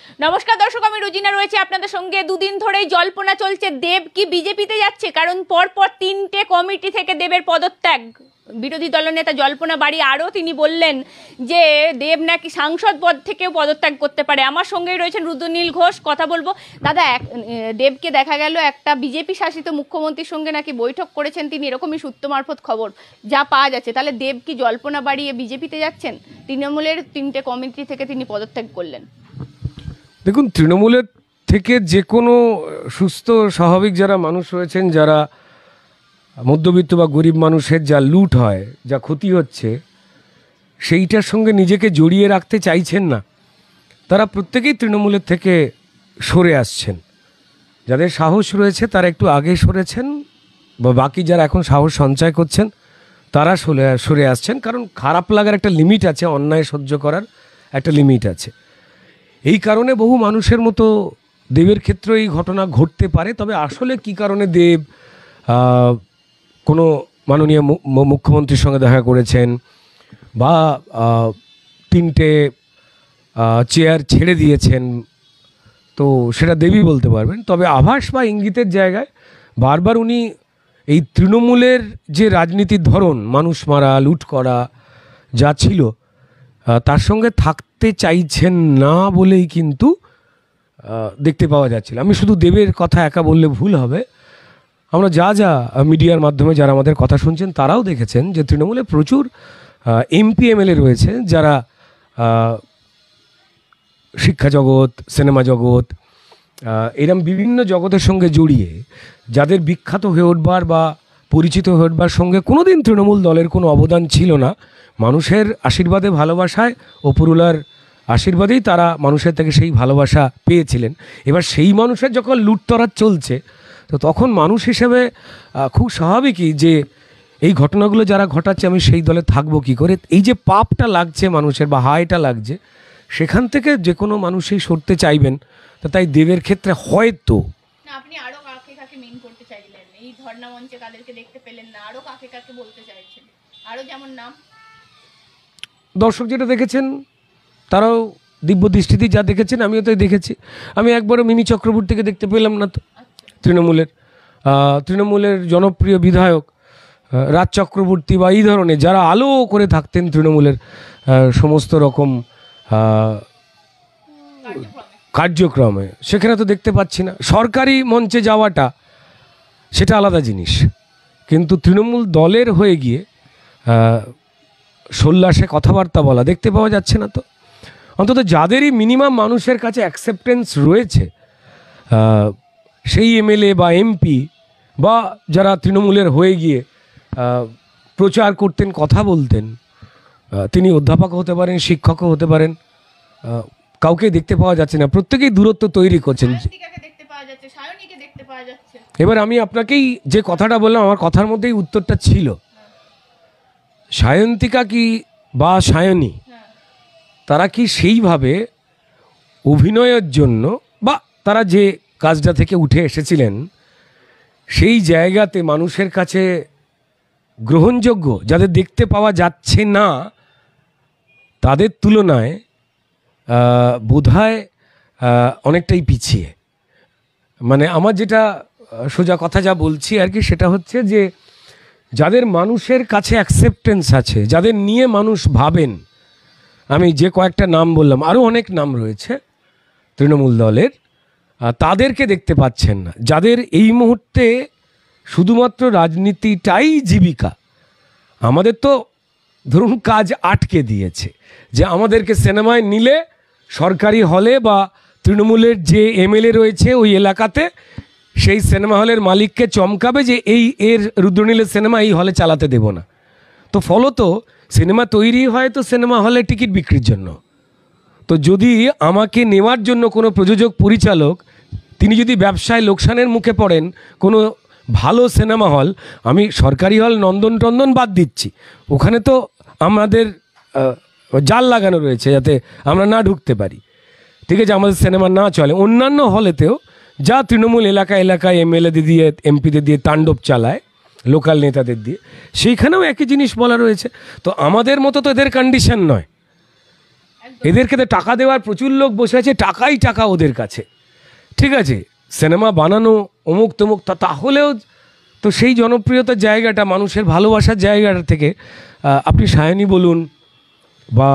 নমস্কার দর্শক, আমি রুজিনা রয়েছে আপনাদের সঙ্গে। দুদিন ধরেই জল্পনা চলছে দেব কি বিজেপিতে যাচ্ছে, কারণ পরপর 3টে কমিটি থেকে দেবের পদত্যাগ। বিরোধী দলনেতা জল্পনা বাড়ি আরও তিনি বললেন যে দেব নাকি সাংসদ পদ থেকেও পদত্যাগ করতে পারে। আমার সঙ্গেই রয়েছেন রুদ্রনীল ঘোষ, কথা বলবো। দাদা, দেবকে দেখা গেল একটা বিজেপি শাসিত মুখ্যমন্ত্রীর সঙ্গে নাকি বৈঠক করেছেন তিনি, এরকমই সূত্র মারফত খবর যা পাওয়া যাচ্ছে। তাহলে দেব কি জল্পনা বাড়িয়ে বিজেপিতে যাচ্ছেন? তৃণমূলের 3টে কমিটি থেকে তিনি পদত্যাগ করলেন। দেখুন, তৃণমূলের থেকে যে কোনো সুস্থ স্বাভাবিক যারা মানুষ রয়েছেন, যারা মধ্যবিত্ত বা গরিব মানুষের যা লুট হয়, যা ক্ষতি হচ্ছে, সেইটার সঙ্গে নিজেকে জড়িয়ে রাখতে চাইছেন না, তারা প্রত্যেকেই তৃণমূলের থেকে সরে আসছেন। যাদের সাহস রয়েছে তারা একটু আগে সরেছেন, বা বাকি যারা এখন সাহস সঞ্চয় করছেন তারা সরে আসছেন। কারণ খারাপ লাগার একটা লিমিট আছে, অন্যায় সহ্য করার একটা লিমিট আছে। এই কারণে বহু মানুষের মতো দেবের ক্ষেত্রে এই ঘটনা ঘটতে পারে। তবে আসলে কি কারণে দেব কোনো মাননীয় মুখ্যমন্ত্রীর সঙ্গে দেখা করেছেন বা 3টে চেয়ার ছেড়ে দিয়েছেন, তো সেটা দেবই বলতে পারবেন। তবে আভাস বা ইঙ্গিতের জায়গায় বারবার উনি এই তৃণমূলের যে রাজনীতির ধরন, মানুষ মারা, লুট করা যা ছিল, তার সঙ্গে থাকতে চাইছেন না বলেই কিন্তু দেখতে পাওয়া যাচ্ছিল। আমি শুধু দেবের কথা একা বললে ভুল হবে। আমরা যা মিডিয়ার মাধ্যমে যারা আমাদের কথা শুনছেন তারাও দেখেছেন যে তৃণমূলে প্রচুর এমপি এমএলএ রয়েছে যারা শিক্ষা জগৎ, সিনেমা জগৎ, এরম বিভিন্ন জগতের সঙ্গে জড়িয়ে, যাদের বিখ্যাত হয়ে উঠবার বা পরিচিত হয়ে উঠবার সঙ্গে কোনোদিন তৃণমূল দলের কোনো অবদান ছিল না। মানুষের আশীর্বাদে, ভালোবাসায়, ওপরওয়ালার আশীর্বাদেই তারা মানুষের থেকে সেই ভালোবাসা পেয়েছিলেন। এবার সেই মানুষের যখন লুটতরাজ চলছে, তো তখন মানুষ হিসেবে খুব স্বাভাবিকই যে এই ঘটনাগুলো যারা ঘটাচ্ছে আমি সেই দলে থাকবো কী করে। এই যে পাপটা লাগছে মানুষের বা হাইটা লাগছে, সেখান থেকে যে কোনো মানুষই সরতে চাইবেন। তো তাই দেবের ক্ষেত্রে হয়তো আপনি আরো কাকে কাকে মেইন করতে চাইলেন, এই ধর্ণা মঞ্চে কাদেরকে দেখতে পেলেন না, আরো কাকে কাকে বলতে চাইছেন, আরো যেমন নাম দর্শক যেটা দেখেছেন তারাও দিব্য দৃষ্টিতে যা দেখেছেন আমিও তাই দেখেছি। আমি একবারও মিমি চক্রবর্তীকে দেখতে পেলাম না তো। তৃণমূলের জনপ্রিয় বিধায়ক রাজ চক্রবর্তী বা এই ধরনের যারা আলো করে থাকতেন তৃণমূলের সমস্ত রকম কার্যক্রমে, সেখানে তো দেখতে পাচ্ছি না। সরকারি মঞ্চে যাওয়াটা সেটা আলাদা জিনিস, কিন্তু তৃণমূল দলের হয়ে গিয়ে সোল্লাসে কথাবার্তা বলা দেখতে পাওয়া যাচ্ছে না। তো অন্তত যাদেরই মিনিমাম মানুষের কাছে অ্যাকসেপ্টেন্স রয়েছে, সেই এমএলএ বা এমপি বা যারা তৃণমূলের হয়ে গিয়ে প্রচার করতেন, কথা বলতেন, তিনি অধ্যাপক হতে পারেন, শিক্ষকও হতে পারেন, কাউকে দেখতে পাওয়া যাচ্ছে না। প্রত্যেকেই দূরত্ব তৈরি করছেন। এবার আমি আপনাকেই যে কথাটা বললাম, আমার কথার মধ্যেই উত্তরটা ছিল। সায়ন্তিকা কি বা সায়নী, তারা কি সেইভাবে অভিনয়ের জন্য বা তারা যে কাজটা থেকে উঠে এসেছিলেন সেই জায়গাতে মানুষের কাছে গ্রহণযোগ্য, যাদের দেখতে পাওয়া যাচ্ছে না তাদের তুলনায় বোধহয় অনেকটাই পিছিয়ে। মানে আমার যেটা সোজা কথা যা বলছি আর কি, সেটা হচ্ছে যে যাদের মানুষের কাছে অ্যাকসেপ্টেন্স আছে, যাদের নিয়ে মানুষ ভাবেন, আমি যে কয়েকটা নাম বললাম, আরও অনেক নাম রয়েছে তৃণমূল দলের, তাদেরকে দেখতে পাচ্ছেন না। যাদের এই মুহূর্তে শুধুমাত্র রাজনীতিটাই জীবিকা। আমাদের তো ধরুন কাজ আটকে দিয়েছে যে আমাদেরকে সিনেমায় নিলে সরকারি হলে বা তৃণমূলের যে এমএলএ রয়েছে ওই এলাকাতে সেই সিনেমা হলের মালিককে চমকাবে যে এর রুদ্রনীলের সিনেমা এই হলে চালাতে দেব না। তো ফলত সিনেমা তৈরি হয় তো সিনেমা হলে টিকিট বিক্রির জন্য। তো যদি আমাকে নেওয়ার জন্য কোনো প্রযোজক, পরিচালক, তিনি যদি ব্যবসায় লোকসানের মুখে পড়েন, কোনো ভালো সিনেমা হল, আমি সরকারি হল নন্দন টন্দন বাদ দিচ্ছি, ওখানে তো আমাদের জাল লাগানো রয়েছে যাতে আমরা না ঢুকতে পারি, ঠিক আছে, আমাদের সিনেমা না চলে। অন্যান্য হলেতেও যা তৃণমূল এলাকায় এমএলএদের দিয়ে, এমপিদের দিয়ে তাণ্ডব চালায়, লোকাল নেতাদের দিয়ে, সেইখানেও একই জিনিস বলা রয়েছে। তো আমাদের মতো তো এদের কন্ডিশন নয়। এদেরকে তো টাকা দেওয়ার প্রচুর লোক বসে আছে, টাকাই টাকা ওদের কাছে, ঠিক আছে, সিনেমা বানানো অমুক তমুক, তাহলেও তো সেই জনপ্রিয়তার জায়গাটা, মানুষের ভালোবাসার জায়গাটা থেকে আপনি সায়নী বলুন বা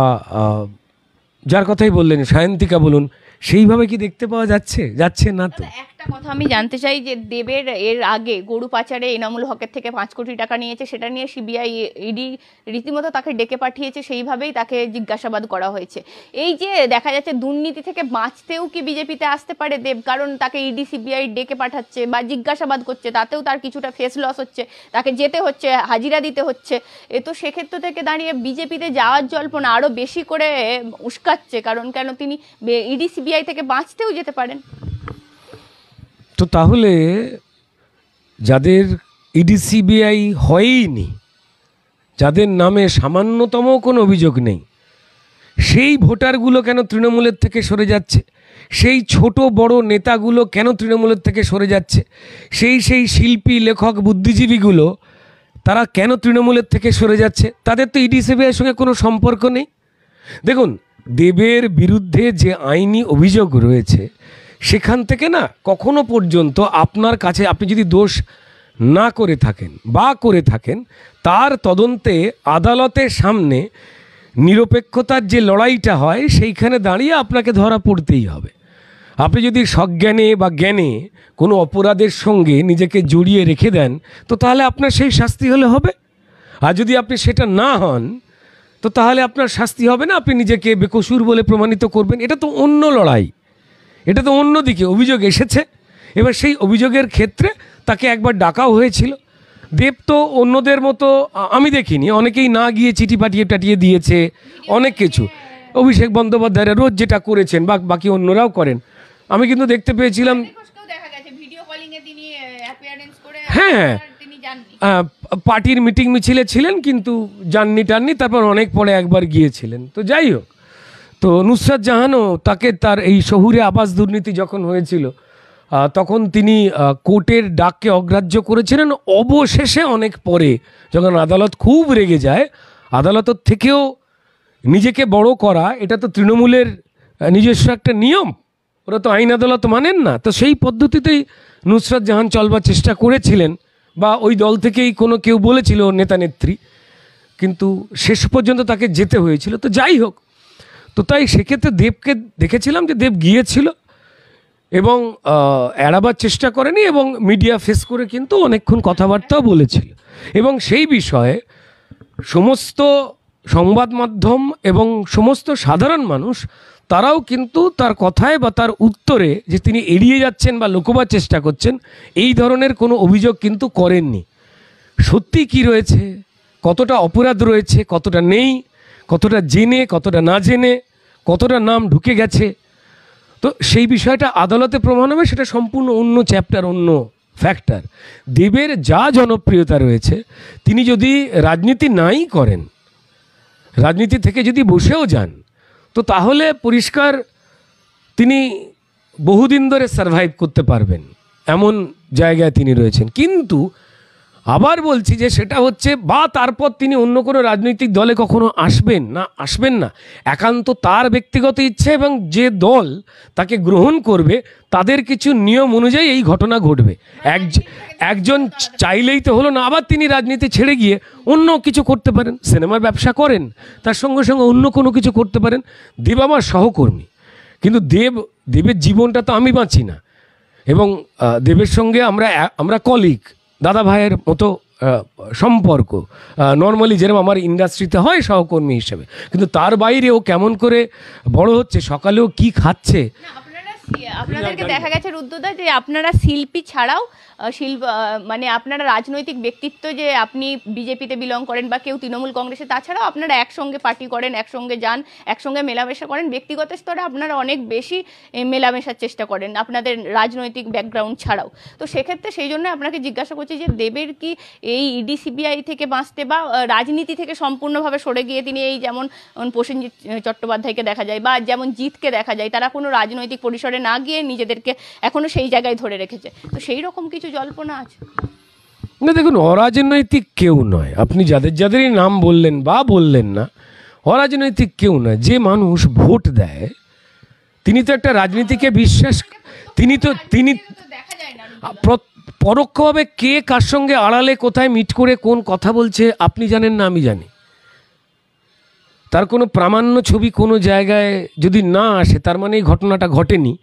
যার কথাই বললেন সায়ন্তিকা বলুন, সেইভাবে কি দেখতে পাওয়া যাচ্ছে না তো। একটা কথা আমি জানতে চাই যে দেবের এর আগে গরু পাচারে এনামুল হকের থেকে 5 কোটি টাকা নিয়েছে, সেটা নিয়ে সিবিআই ইডি রীতিমতো তাকে ডেকে পাঠিয়েছে, সেইভাবেই তাকে জিজ্ঞাসাবাদ করা হয়েছে। এই যে দেখা যাচ্ছে দুর্নীতি থেকে বাঁচতেও কি বিজেপিতে আসতে পারে দেব, কারণ তাকে ইডি সিবিআই ডেকে পাঠাচ্ছে বা জিজ্ঞাসাবাদ করছে, তাতেও তার কিছুটা ফেস লস হচ্ছে, তাকে যেতে হচ্ছে, হাজিরা দিতে হচ্ছে। এ তো সেক্ষেত্র থেকে দাঁড়িয়ে বিজেপিতে যাওয়ার জল্পনা আরও বেশি করে উস্কাচ্ছে, কারণ কেন তিনি ইডি সিবিআই থেকে বাঁচতেও যেতে পারেন। তো তাহলে যাদের ইডি সিবিআই হয়ইনি, যাদের নামে সামান্যতম কোনো অভিযোগ নেই, সেই ভোটারগুলো কেন তৃণমূলের থেকে সরে যাচ্ছে? সেই ছোট বড় নেতাগুলো কেন তৃণমূলের থেকে সরে যাচ্ছে? সেই শিল্পী, লেখক, বুদ্ধিজীবীগুলো তারা কেন তৃণমূলের থেকে সরে যাচ্ছে? তাদের তো ইডি সিবিআইয়ের সঙ্গে কোনো সম্পর্ক নেই। দেখুন, দেবের বিরুদ্ধে যে আইনি অভিযোগ রয়েছে সেখান থেকে না কখনো পর্যন্ত আপনার কাছে, আপনি যদি দোষ না করে থাকেন বা করে থাকেন, তার তদন্তে আদালতের সামনে নিরপেক্ষতার যে লড়াইটা হয় সেইখানে দাঁড়িয়ে আপনাকে ধরা পড়তেই হবে। আপনি যদি সজ্ঞানে বা জ্ঞানে কোনো অপরাধের সঙ্গে নিজেকে জড়িয়ে রেখে দেন, তো তাহলে আপনার সেই শাস্তি হলে হবে। আর যদি আপনি সেটা না হন, তো তাহলে আপনার শাস্তি হবে না, আপনি নিজেকে বেকসুর বলে প্রমাণিত করবেন। এটা তো অন্য লড়াই, এটা তো অন্যদিকে অভিযোগ এসেছে। এবার সেই অভিযোগের ক্ষেত্রে তাকে একবার ডাকাও হয়েছিল। দেব তো অন্যদের মতো আমি দেখিনি, অনেকেই না গিয়ে চিঠি পাঠিয়ে দিয়েছে, অনেক কিছু। অভিষেক বন্দ্যোপাধ্যায়রা রোজ যেটা করেছেন বা বাকি অন্যরাও করেন, আমি কিন্তু দেখতে পেয়েছিলাম। হ্যাঁ, পার্টির মিটিং মিছিলে ছিলেন কিন্তু টাননি, তারপর অনেক পরে একবার গিয়েছিলেন। তো যাই হোক, তো নুসরাত জাহানও তাকে তার এই শহুরে আবাস দুর্নীতি যখন হয়েছিল তখন তিনি কোর্টের ডাককে অগ্রাহ্য করেছিলেন। অবশেষে অনেক পরে যখন আদালত খুব রেগে যায়, আদালতের থেকেও নিজেকে বড় করা, এটা তো তৃণমূলের নিজস্ব একটা নিয়ম, ওরা তো আইন আদালত মানেন না। তো সেই পদ্ধতিতেই নুসরাত জাহান চলবার চেষ্টা করেছিলেন, বা ওই দল থেকেই কোনো কেউ বলেছিল নেতা নেত্রী, কিন্তু শেষ পর্যন্ত তাকে যেতে হয়েছিল। তো যাই হোক, তো তাই সেক্ষেত্রে দেবকে দেখেছিলাম যে দেব গিয়েছিল এবং এড়াবার চেষ্টা করেনি, এবং মিডিয়া ফেস করে কিন্তু অনেকক্ষণ কথাবার্তাও বলেছিল। এবং সেই বিষয়ে সমস্ত সংবাদ মাধ্যম এবং সমস্ত সাধারণ মানুষ তারাও কিন্তু তার কথায় বা তার উত্তরে যে তিনি এড়িয়ে যাচ্ছেন বা লুকোবার চেষ্টা করছেন, এই ধরনের কোনো অভিযোগ কিন্তু করেননি। সত্যি কি রয়েছে, কতটা অপরাধ রয়েছে, কতটা নেই, কতটা জেনে, কতটা না জেনে, কতটা নাম ঢুকে গেছে, তো সেই বিষয়টা আদালতে প্রমাণ হবে। সেটা সম্পূর্ণ অন্য চ্যাপ্টার, অন্য ফ্যাক্টর। দেবের যা জনপ্রিয়তা রয়েছে, তিনি যদি রাজনীতি নাই করেন, রাজনীতি থেকে যদি বসেও যান, তো তাহলে পরিষ্কার তিনি বহুদিন ধরে সারভাইভ করতে পারবেন, এমন জায়গায় তিনি রয়েছেন। কিন্তু আবার বলছি যে সেটা হচ্ছে, বা তারপর তিনি অন্য কোনো রাজনৈতিক দলে কখনো আসবেন না, একান্ত তার ব্যক্তিগত ইচ্ছে, এবং যে দল তাকে গ্রহণ করবে তাদের কিছু নিয়ম অনুযায়ী এই ঘটনা ঘটবে। একজন চাইলেই তো হলো না, আবার তিনি রাজনীতি ছেড়ে গিয়ে অন্য কিছু করতে পারেন, সিনেমার ব্যবসা করেন, তার সঙ্গে সঙ্গে অন্য কোনো কিছু করতে পারেন। দেব আমার সহকর্মী, কিন্তু দেবের জীবনটা তো আমি বাঁচি না, এবং দেবের সঙ্গে আমরা কলিগ, দাদা ভাইয়ের মতো সম্পর্ক নর্মালি যেরকম আমার ইন্ডাস্ট্রিতে হয় সহকর্মী হিসেবে। কিন্তু তার বাইরে ও কেমন করে বড় হচ্ছে, সকালেও কি খাচ্ছে। আপনাদেরকে দেখা গেছে রুদ্রদা যে আপনারা শিল্পী ছাড়াও মানে আপনারা রাজনৈতিক ব্যক্তিত্ব, যে আপনি বিজেপিতে বিলং করেন বা কেউ তৃণমূল কংগ্রেসে, তাছাড়াও আপনারা একসঙ্গে পার্টি করেন, একসঙ্গে যান, একসঙ্গে মেলামেশা করেন, ব্যক্তিগত স্তরে আপনারা অনেক বেশি মেলামেশার চেষ্টা করেন আপনাদের রাজনৈতিক ব্যাকগ্রাউন্ড ছাড়াও। তো সেক্ষেত্রে সেই জন্য আপনাকে জিজ্ঞাসা করছি যে দেবের কি এই ইডি সিবিআই থেকে বাঁচতে বা রাজনীতি থেকে সম্পূর্ণভাবে সরে গিয়ে তিনি, এই যেমন প্রসেনজিৎ চট্টোপাধ্যায়কে দেখা যায় বা যেমন জিতকে দেখা যায়, তারা কোনো রাজনৈতিক পরিসরে না গিয়ে নিজেদেরকে এখনো সেই জায়গায় ধরে রেখেছে, তো সেই রকম কিছু জল্পনা আছে? না, দেখুন, অরাজনৈতিক কেউ নয়। আপনি যাদেরই নাম বললেন বা বললেন না, অরাজনৈতিক কেউ না, যে মানুষ ভোট দেয় তিনি তো একটা রাজনীতিকে বিশ্বাস, তিনি দেখা যায় না পরোক্ষভাবে কে কার সঙ্গে আড়ালে কোথায় মিট করে কোন কথা বলছে আপনি জানেন না, আমি জানি। তার কোনো প্রামাণ্য ছবি কোনো জায়গায় যদি না আসে তার মানে এই ঘটনাটা ঘটেনি,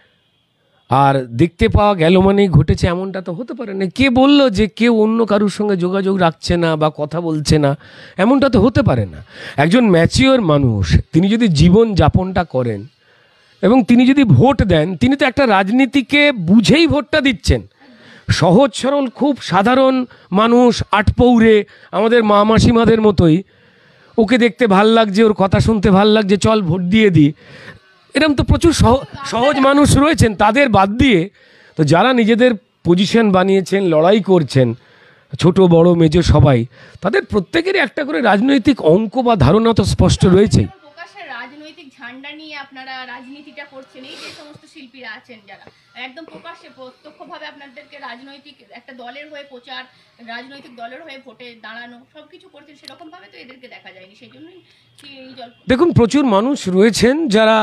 আর দেখতে পাওয়া গেল মানেই ঘটেছে এমনটা তো হতে পারে না। কে বললো যে কেউ অন্য কারোর সঙ্গে যোগাযোগ রাখছে না বা কথা বলছে না, এমনটা তো হতে পারে না। একজন ম্যাচিওর মানুষ তিনি যদি জীবন যাপনটা করেন এবং তিনি যদি ভোট দেন, তিনি তো একটা রাজনীতিকে বুঝেই ভোটটা দিচ্ছেন। সহজ সরল খুব সাধারণ মানুষ, আটপৌরে আমাদের মা মাসিমাদের মতোই, ওকে দেখতে ভাল লাগছে, ওর কথা শুনতে ভাল লাগছে, চল ভোট দিয়ে দিই, এরকম তো প্রচুর সহজ মানুষ রয়েছেন। তাদের বাদ দিয়ে তো যারা নিজেদের পজিশন বানিয়েছেন, লড়াই করছেন, ছোট বড় মেজো সবাই, তাদের প্রত্যেকেরই একটা করে রাজনৈতিক অঙ্ক বা ধারণা তো স্পষ্ট রয়েছেই। রাজনৈতিক ঝান্ডা নিয়ে আপনারা রাজনীতিটা করছেন, এই যে সমস্ত শিল্পীরা আছেন যারা একদম প্রকাশ্যে প্রত্যক্ষভাবে আপনাদেরকে রাজনৈতিক একটা দলের হয়ে প্রচার, রাজনৈতিক দলের হয়ে ভোটে দাঁড়ানো সবকিছু করছেন, সেরকম ভাবে তো এদেরকে দেখা যায়নি। সেই জন্যই দেখুন, প্রচুর মানুষ রয়েছেন যারা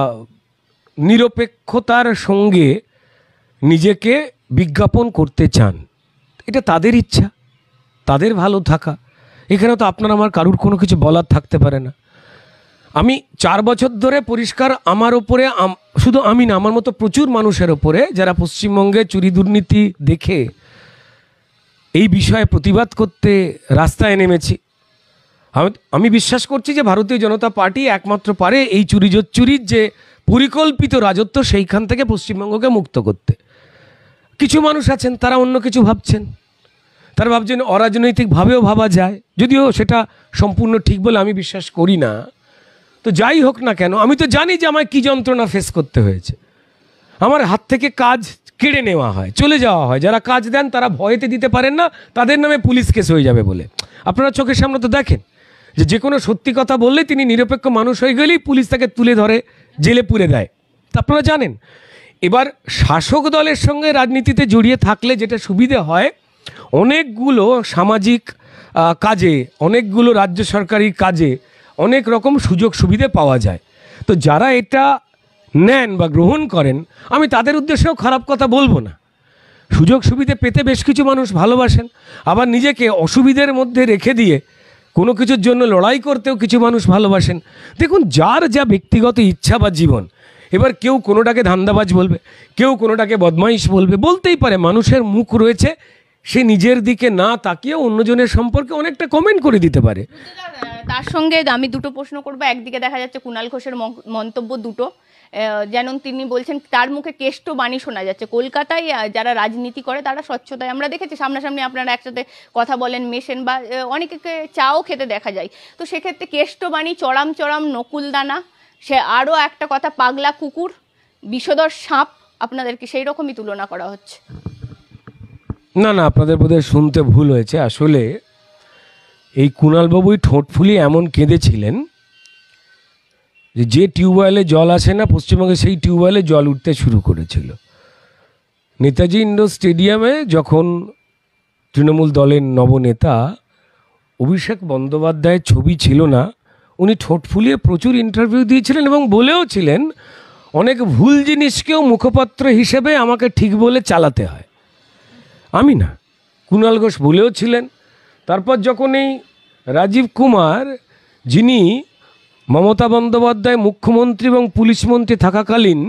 নিরপেক্ষতার সঙ্গে নিজেকে বিজ্ঞাপন করতে চান, এটা তাদের ইচ্ছা, তাদের ভালো থাকা, এখানে তো আপনার আমার কারুর কোনো কিছু বলার থাকতে পারে না। আমি 4 বছর ধরে পরিষ্কার আমার ওপরে, শুধু আমি না, আমার মতো প্রচুর মানুষের ওপরে যারা পশ্চিমবঙ্গে চুরি দুর্নীতি দেখে এই বিষয়ে প্রতিবাদ করতে রাস্তায় নেমেছি। আমি বিশ্বাস করছি যে ভারতীয় জনতা পার্টি একমাত্র পারে এই চুরির যে পরিকল্পিত রাজত্ব সেইখান থেকে পশ্চিমবঙ্গকে মুক্ত করতে। কিছু মানুষ আছেন তারা অন্য কিছু ভাবছেন, তারা ভাবছেন অরাজনৈতিকভাবেও ভাবা যায়, যদিও সেটা সম্পূর্ণ ঠিক বলে আমি বিশ্বাস করি না। তো যাই হোক না কেন, আমি তো জানি যে আমায় কী যন্ত্রণা ফেস করতে হয়েছে। আমার হাত থেকে কাজ কেড়ে নেওয়া হয়, চলে যাওয়া হয়, যারা কাজ দেন তারা ভয়েতে দিতে পারেন না, তাদের নামে পুলিশ কেস হয়ে যাবে বলে। আপনারা চোখের সামনে তো দেখেন যে কোনো সত্যি কথা বললে তিনি নিরপেক্ষ মানুষ হয়ে গেলেই পুলিশ তাকে তুলে ধরে জেলে পুরে দেয়, তা আপনারা জানেন। এবার শাসক দলের সঙ্গে রাজনীতিতে জড়িয়ে থাকলে যেটা সুবিধে হয়, অনেকগুলো সামাজিক কাজে, অনেকগুলো রাজ্য সরকারি কাজে অনেক রকম সুযোগ সুবিধে পাওয়া যায়। তো যারা এটা নেন বা গ্রহণ করেন, আমি তাদের উদ্দেশ্যেও খারাপ কথা বলবো না। সুযোগ সুবিধে পেতে বেশ কিছু মানুষ ভালোবাসেন, আবার নিজেকে অসুবিধার মধ্যে রেখে দিয়ে কোনো কিছুর জন্য লড়াই করতেও কিছু মানুষ ভালোবাসেন। দেখুন, যার যা ব্যক্তিগত ইচ্ছা বা জীবন, এবার কেউ কোনোটাকে ধান্দাবাজ বলবে, কেউ কোনোটাকে বদমাইশ বলবে, বলতেই পারে, মানুষের মুখ রয়েছে, সে নিজের দিকে না তাকিয়ে অন্যজনের সম্পর্কে অনেকটা কমেন্ট করে দিতে পারে। তার সঙ্গে আমি দুটো প্রশ্ন করবো। একদিকে দেখা যাচ্ছে কুণাল ঘোষের মন্তব্য দুটো, যেন তিনি বলছেন, তার মুখে কেষ্ট বাণী শোনা যাচ্ছে, কলকাতায় যারা রাজনীতি করে তারা স্বচ্ছতায়, আমরা দেখেছি সামনাসামনি আপনারা একসাথে কথা বলেন, মেশেন, বা অনেকে চাও খেতে দেখা যায়। তো সেক্ষেত্রে কেষ্ট বাণী, চড়াম চড়াম নকুলদানা, সে আরও একটা কথা পাগলা কুকুর, বিষধর সাপ, আপনাদেরকে সেই রকমই তুলনা করা হচ্ছে। না না, আপনাদের বোধহয় শুনতে ভুল হয়েছে। আসলে এই কুণালবাবুই ঠোঁট ফুলিয়ে এমন কেঁদেছিলেন যে টিউবওয়েলে জল আসে না পশ্চিমবঙ্গে, সেই টিউবওয়েলে জল উঠতে শুরু করেছিল। নেতাজি ইন্ডোর স্টেডিয়ামে যখন তৃণমূল দলের নবনেতা অভিষেক বন্দ্যোপাধ্যায়ের ছবি ছিল না, উনি ঠোঁট ফুলিয়ে প্রচুর ইন্টারভিউ দিয়েছিলেন এবং বলেও ছিলেন, অনেক ভুল জিনিসকেও মুখপাত্র হিসেবে আমাকে ঠিক বলে চালাতে হয়। আমি না, কুণাল ঘোষ বলেও ছিলেন। তারপর যখন এই রাজীব কুমার, যিনি মমতা বন্দ্যোপাধ্যায় মুখ্যমন্ত্রী এবং পুলিশ মন্ত্রী থাকাকালীন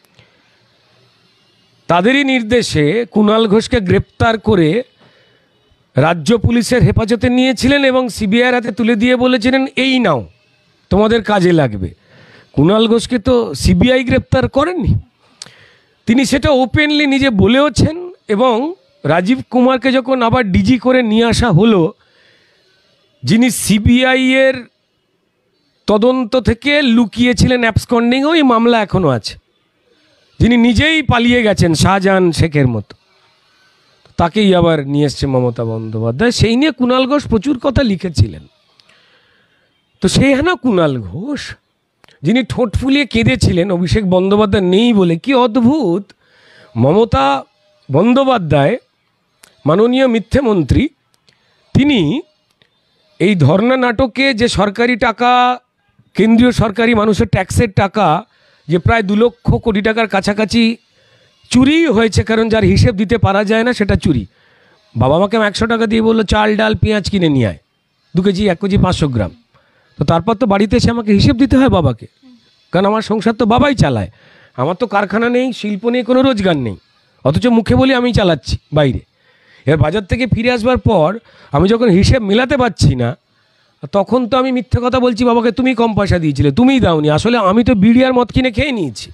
তাদেরই নির্দেশে কুণাল ঘোষকে গ্রেপ্তার করে রাজ্য পুলিশের হেফাজতে নিয়েছিলেন এবং সিবিআইয়ের হাতে তুলে দিয়ে বলেছিলেন, এই নাও, তোমাদের কাজে লাগবে। কুণাল ঘোষকে তো সিবিআই গ্রেপ্তার করেননি, তিনি সেটা ওপেনলি নিজে বলেওছেন। এবং রাজীব কুমারকে যখন আবার ডিজি করে নিয়ে আসা হলো, যিনি সিবিআইয়ের তদন্ত থেকে লুকিয়েছিলেন, অ্যাবসকন্ডিং, ওই মামলা এখনও আছে, যিনি নিজেই পালিয়ে গেছেন শাহজাহান শেখের মতো, তাকেই আবার নিয়ে এসছে মমতা বন্দ্যোপাধ্যায়। সেই নিয়ে কুণাল ঘোষ প্রচুর কথা লিখেছিলেন। তো সেই না কুণাল ঘোষ, যিনি ঠোঁট ফুলিয়ে কেঁদেছিলেন অভিষেক বন্দ্যোপাধ্যায় নেই বলে। কি অদ্ভুত, মমতা বন্দ্যোপাধ্যায় মাননীয় মুখ্যমন্ত্রী, তিনি এই ধর্ণা নাটকে যে সরকারি টাকা কেন্দ্রীয় সরকারি মানুষের ট্যাক্সের টাকা যে প্রায় 2 লক্ষ কোটি টাকার কাছাকাছি চুরি হয়েছে, কারণ যার হিসেব দিতে পারা যায় না সেটা চুরি। বাবা আমাকে 100 টাকা দিয়ে বললো চাল ডাল পেঁয়াজ কিনে নিয়ে আয়, 2 কেজি 1 কেজি 500 গ্রাম। তো তারপর তো বাড়িতে এসে আমাকে হিসেব দিতে হয় বাবাকে, কারণ আমার সংসার তো বাবাই চালায়। আমার তো কারখানা নেই, শিল্প নেই, কোনো রোজগার নেই, অথচ মুখে বলি আমি চালাচ্ছি বাইরে। এবার বাজার থেকে ফিরে আসবার পর আমি যখন হিসেব মেলাতে পারছি না, তখন তো আমি মিথ্যে কথা বলছি বাবাকে, তুমি কম পয়সা দিয়েছিলে, তুমিই দাওনি। আসলে আমি তো বিড়ি আর মদ কিনে খেয়ে নিয়েছি।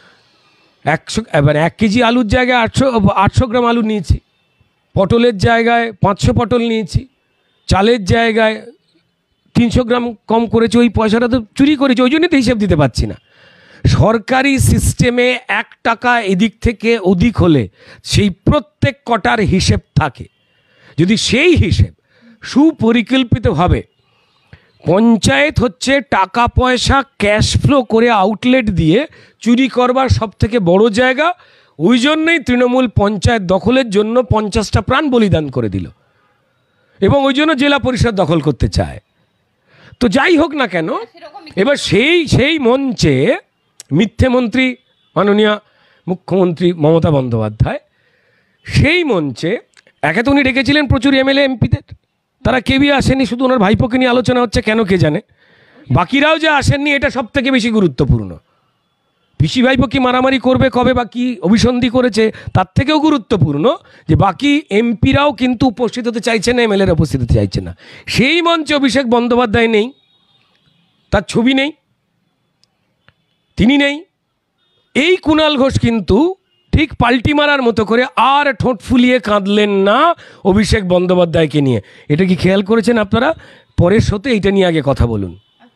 1 কেজি আলুর জায়গায় 800 গ্রাম আলু নিয়েছি, পটলের জায়গায় 500 পটল নিয়েছি, চালের জায়গায় 300 গ্রাম কম করেছি। ওই পয়সাটা তো চুরি করেছি, ওই জন্যই তো হিসেব দিতে পারছি না। সরকারি সিস্টেমে 1 টাকা এদিক থেকে ওদিক হলে সেই প্রত্যেক কটার হিসেব থাকে। যদি সেই হিসেব সুপরিকল্পিতভাবে, পঞ্চায়েত হচ্ছে টাকা পয়সা ক্যাশ ফ্লো করে আউটলেট দিয়ে চুরি করবার সবথেকে বড় জায়গা। ওই জন্যই তৃণমূল পঞ্চায়েত দখলের জন্য 50টা প্রাণ বলিদান করে দিল, এবং ওই জন্য জেলা পরিষদ দখল করতে চায়। তো যাই হোক না কেন, এবার সেই মঞ্চে মিথ্যে মন্ত্রী মাননীয় মুখ্যমন্ত্রী মমতা বন্দ্যোপাধ্যায়, সেই মঞ্চে একে তো উনি ডেকেছিলেন প্রচুর এমএলএ এমপিদের, তারা কেউই আসেনি, শুধু ওনার ভাইপোকে নিয়ে আলোচনা হচ্ছে, কেন কে জানে। বাকিরাও যে আসেননি এটা সব থেকে বেশি গুরুত্বপূর্ণ। পিসি ভাইপো কি মারামারি করবে কবে বা কি অভিসন্ধি করেছে তার থেকেও গুরুত্বপূর্ণ যে বাকি এমপিরাও কিন্তু উপস্থিত হতে চাইছে না, এমএলএরা উপস্থিত হতে চাইছে না। সেই মঞ্চে অভিষেক বন্দ্যোপাধ্যায় নেই, তার ছবি নেই, তিনি নেই। এই কুণাল ঘোষ কিন্তু ঠিক পাল্টি মারার মতো করে আর ঠোঁট ফুলিয়ে কাঁদলেন না অভিষেক বন্দ্যোপাধ্যায়কে নিয়ে। এটা কি খেয়াল করেছেন আপনারা? পরের শোতে এইটা নিয়ে আগে কথা বলুন।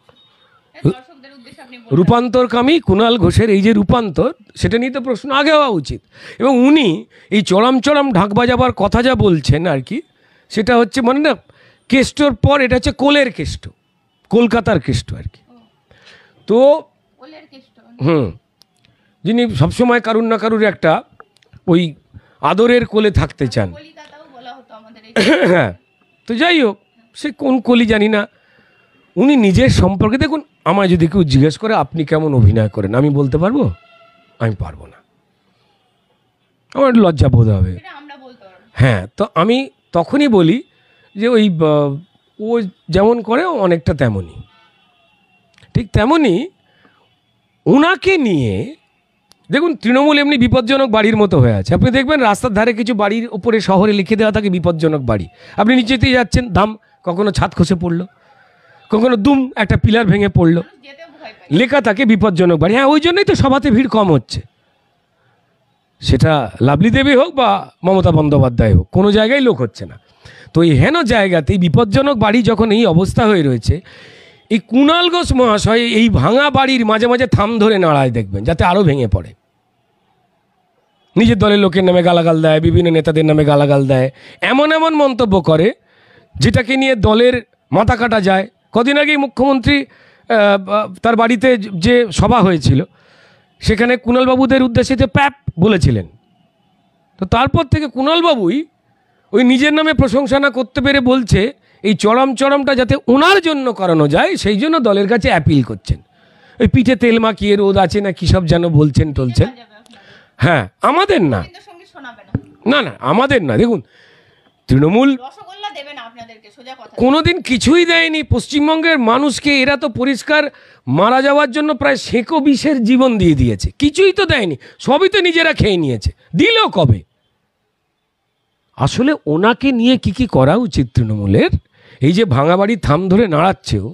রূপান্তরকামী কুণাল ঘোষের এই যে রূপান্তর, সেটা নিয়ে তো প্রশ্ন আগে হওয়া উচিত। এবং উনি এই চরম ঢাক বাজাবার কথা যা বলছেন আর কি, সেটা হচ্ছে মানে না কেষ্টর পর এটা হচ্ছে কোলের কেষ্ট, কলকাতার কেষ্ট আর কি। তো যিনি সবসময় কারুর না কারুর একটা ওই আদরের কোলে থাকতে চান। হ্যাঁ, তো যাই হোক, সে কোন কলি জানি না। উনি নিজের সম্পর্কে দেখুন, আমায় যদি কেউ জিজ্ঞেস করে আপনি কেমন অভিনয় করেন, আমি বলতে পারবো? আমি পারবো না, আমার লজ্জা বোধ হবে। হ্যাঁ, তো আমি তখনই বলি যে ওই ও যেমন করে অনেকটা তেমনই, ঠিক তেমনই ওনাকে নিয়ে দেখুন তৃণমূল এমনি বিপজ্জনক বাড়ির মতো হয়ে আছে। আপনি দেখবেন রাস্তার ধারে কিছু বাড়ির ওপরে শহরে লিখে দেওয়া থাকে বিপজ্জনক বাড়ি। আপনি নিচেতেই যাচ্ছেন, দাম, কখনো ছাদ খসে পড়লো, কখনো দুম একটা পিলার ভেঙে পড়লো, লেখা থাকে বিপজ্জনক বাড়ি। হ্যাঁ, ওই জন্যই তো সভাতে ভিড় কম হচ্ছে, সেটা লাভলি দেবী হোক বা মমতা বন্দ্যোপাধ্যায় হোক, কোনো জায়গায় লোক হচ্ছে না। তো এই হেন জায়গাতেই বিপজ্জনক বাড়ি যখন এই অবস্থা হয়ে রয়েছে, এই কুণাল ঘোষ মহাশয় এই ভাঙা বাড়ির মাঝে মাঝে থাম ধরে নাড়ায়, দেখবেন যাতে আরও ভেঙে পড়ে। নিজের দলের লোকের নামে গালাগাল দেয়, বিভিন্ন নেতাদের নামে গালাগাল দেয়, এমন এমন মন্তব্য করে যেটাকে নিয়ে দলের মাথা কাটা যায়। কদিন আগেই মুখ্যমন্ত্রী তার বাড়িতে যে সভা হয়েছিল সেখানে কুণালবাবুদের উদ্দেশ্যে প্যাপ বলেছিলেন। তো তারপর থেকে কুণালবাবুই ওই নিজের নামে প্রশংসা না করতে পেরে বলছে এই চরমটা যাতে ওনার জন্য করানো যায়, সেই জন্য দলের কাছে অ্যাপিল করছেন। ওই পিঠে তেল মাখিয়ে রোদ আছে না কী সব যেন বলছেন টলছেন। হ্যাঁ, আমাদের না, না না আমাদের না। দেখুন, তৃণমূল কোনোদিন কিছুই দেয়নি পশ্চিমবঙ্গের মানুষকে। এরা তো পরিষ্কার মারা যাওয়ার জন্য প্রায় 220 জীবন দিয়ে দিয়েছে, কিছুই তো দেয়নি, সবই তো নিজেরা খেয়ে নিয়েছে। দিল কবে? আসলে ওনাকে নিয়ে কি কি করা উচিত তৃণমূলের? এই যে ভাঙা বাড়ি থাম ধরে নাড়াচ্ছেও,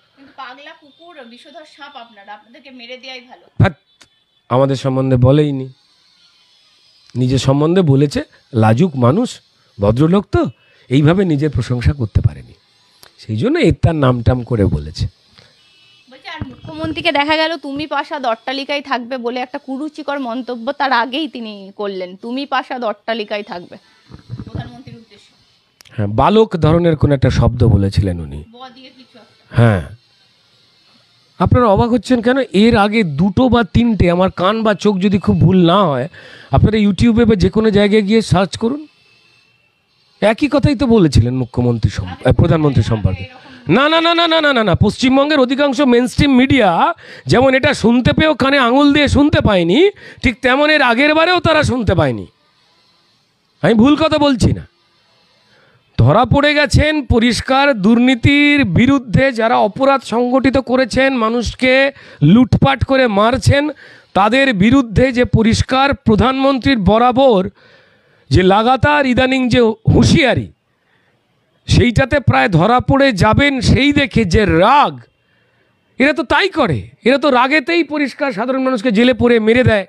আমাদের সম্বন্ধে বলেইনি, নিজের সম্বন্ধে বলেছে লাজুক মানুষ, ভদ্রলোক তো এইভাবে নিজের প্রশংসা করতে পারেনি, সেই জন্য এর তার নামটাম করে বলেছে। আর মুখ্যমন্ত্রীকে দেখা গেল তুমি প্রাসাদ অট্টালিকায় থাকবে বলে একটা কুরুচিকর মন্তব্য তার আগেই তিনি করলেন, তুমি প্রাসাদ অট্টালিকায় থাকবে প্রধানমন্ত্রীর উদ্দেশ্যে। হ্যাঁ, বালক ধরনের কোন একটা শব্দ বলেছিলেন উনি। হ্যাঁ, আপনারা অবাক হচ্ছেন কেন? এর আগে 2টো বা 3টে, আমার কান বা চোখ যদি খুব ভুল না হয়, আপনারা ইউটিউবে বা যে কোনো জায়গায় গিয়ে সার্চ করুন, একই কথাই তো বলেছিলেন মুখ্যমন্ত্রী প্রধানমন্ত্রী সম্পর্কে। না না না না না না না না পশ্চিমবঙ্গের অধিকাংশ মেনস্ট্রিম মিডিয়া যেমন এটা শুনতে পেয়েও কানে আঙুল দিয়ে শুনতে পায়নি, ঠিক তেমন এর আগের বারেও তারা শুনতে পায়নি। আমি ভুল কথা বলছি না। ধরা পড়ে গেছেন পরিষ্কার দুর্নীতির বিরুদ্ধে যারা অপরাধ সংগঠিত করেছেন, মানুষকে লুটপাট করে মারছেন, তাদের বিরুদ্ধে যে পরিষ্কার প্রধানমন্ত্রীর বরাবর যে লাগাতার ইদানিং যে হুঁশিয়ারি, সেইটাতে প্রায় ধরা পড়ে যাবেন সেই দেখে যে রাগ, এরা তো তাই করে, এরা তো রাগেতেই পরিষ্কার সাধারণ মানুষকে জেলে পুরে মেরে দেয়।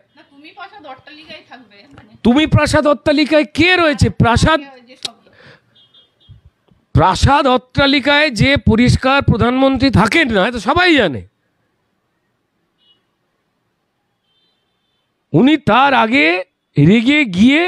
তুমি প্রাসাদ অট্টালিকায় কে রয়েছে? প্রাসাদ অট্টালিকায় যে পরিষ্কার প্রধানমন্ত্রী থাকেন না, এটা সবাই জানে। উনি তার আগে রেগে গিয়ে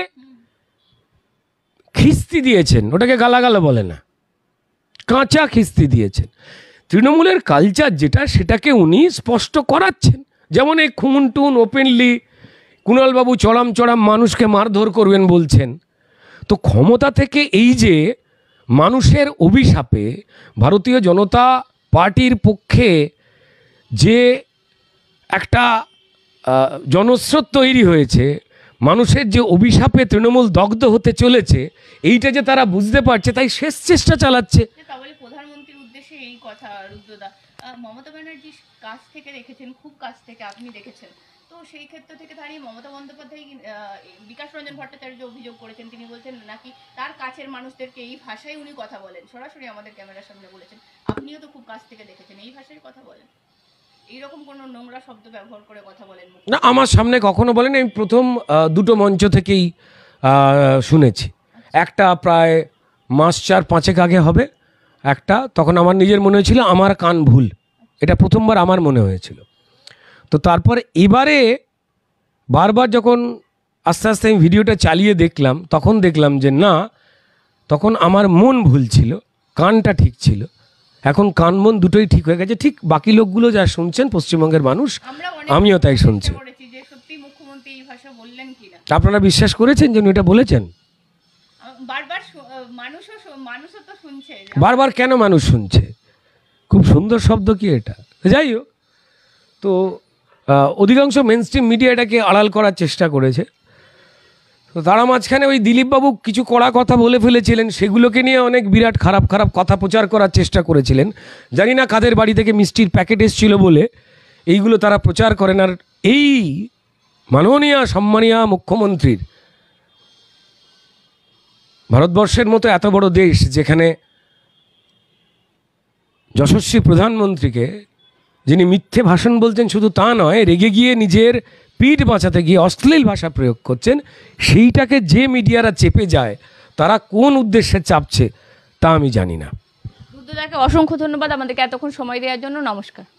খিস্তি দিয়েছেন, ওটাকে গালাগালা বলে না, কাঁচা খিস্তি দিয়েছেন। তৃণমূলের কালচার যেটা, সেটাকে উনি স্পষ্ট করাচ্ছেন। যেমন এই খুন টুন ওপেনলি কুণালবাবু চড়াম চড়াম মানুষকে মারধর করবেন বলছেন। তো ক্ষমতা থেকে এই যে মানুষের অভিশাপে ভারতীয় জনতা পার্টির পক্ষে যে একটা জনস্রোত তৈরি হয়েছে, মানুষের যে অভিশাপে তৃণমূল দগ্ধ হতে চলেছে, এইটা যে তারা বুঝতে পারছে, তাই শেষ চেষ্টা চালাচ্ছে। প্রধানমন্ত্রীর উদ্দেশ্যে এই কথা রুদ্রদা, মমতা ব্যানার্জির কাছ থেকে দেখেছেন, খুব কাছ থেকে আপনি দেখেছেন, তো সেই ক্ষেত্র থেকে দাঁড়িয়ে মমতা বন্দ্যোপাধ্যায় বিকাশ রঞ্জন ভট্টাচার্য অভিযোগ করেছেন, তিনি বলছেন নাকি তার কাছের মানুষদেরকে এই ভাষায় উনি কথা বলেন, সরাসরি আমাদের ক্যামেরার সামনে বলেছেন। আপনিও তো খুব কাছ থেকে দেখেছেন, এই ভাষায় কথা বলেন, এইরকম কোনো নোংরা শব্দ ব্যবহার করে কথা বলেন না? আমার সামনে কখনো বলেন, আমি প্রথম দুটো মঞ্চ থেকেই শুনেছি। একটা প্রায় মাস 4-5 আগে হবে, একটা তখন আমার নিজের মনে হয়েছিল আমার কান ভুল, এটা প্রথমবার আমার মনে হয়েছিল। তো তারপর এবারে বারবার যখন আস্তে আস্তে আমি ভিডিওটা চালিয়ে দেখলাম, তখন দেখলাম যে না, তখন আমার মন ভুল ছিল, কানটা ঠিক ছিল। এখন কান মন দুটোই ঠিক হয়ে গেছে। ঠিক বাকি লোকগুলো যা শুনছেন পশ্চিমবঙ্গের মানুষ, আমিও তাই শুনছি। আপনারা বিশ্বাস করেছেন যে উনি এটা বলেছেন? বারবার কেন মানুষ শুনছে? খুব সুন্দর শব্দ কি এটা? যাই হোক, তো অধিকাংশ মেনস্ট্রিম মিডিয়া এটাকে আড়াল করার চেষ্টা করেছে। তো তারা মাঝখানে ওই দিলীপবাবু কিছু কড়া কথা বলে ফেলেছিলেন, সেগুলোকে নিয়ে অনেক বিরাট খারাপ খারাপ কথা প্রচার করার চেষ্টা করেছিলেন। জানি না কাদের বাড়ি থেকে মিষ্টির প্যাকেট এসেছিল বলে এইগুলো তারা প্রচার করেন। আর এই মাননীয় সম্মানীয় মুখ্যমন্ত্রীর, ভারতবর্ষের মতো এত বড় দেশ যেখানে যশস্বী প্রধানমন্ত্রীকে, যিনি মিথ্যে ভাষণ বলছেন শুধু তা নয়, রেগে গিয়ে নিজের পিঠ বাঁচাতে গিয়ে অশ্লীল ভাষা প্রয়োগ করছেন, সেইটাকে যে মিডিয়ারা চেপে যায়, তারা কোন উদ্দেশ্যে চাপছে তা আমি জানি না। রুদ্রদাকে অসংখ্য ধন্যবাদ আমাদেরকে এতক্ষণ সময় দেওয়ার জন্য। নমস্কার।